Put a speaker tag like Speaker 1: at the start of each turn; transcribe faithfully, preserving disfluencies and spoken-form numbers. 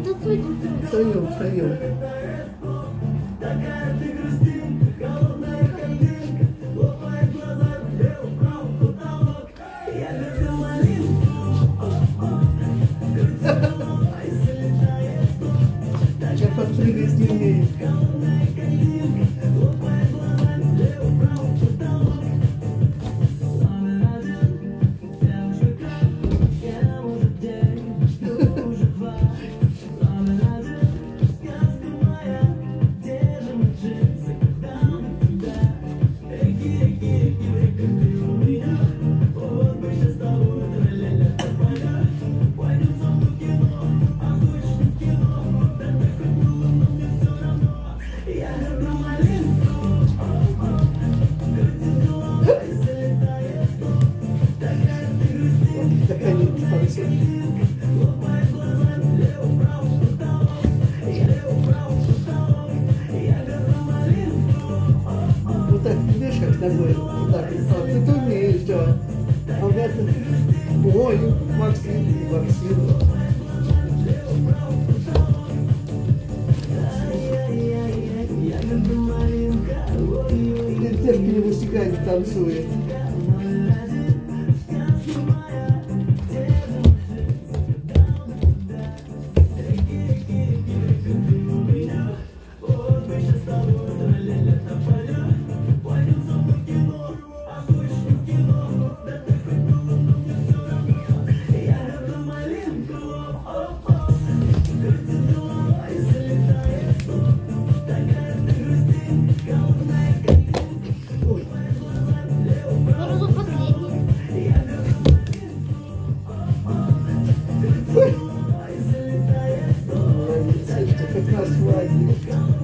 Speaker 1: Втроем, втроем. Я подпрыгать не умею. Вот так, видишь, как ногой, вот так, а ты то умеешь делать. А у меня тут, ой, Максим, Максим. Терпи не высекай, не танцует. Как на свадьбе.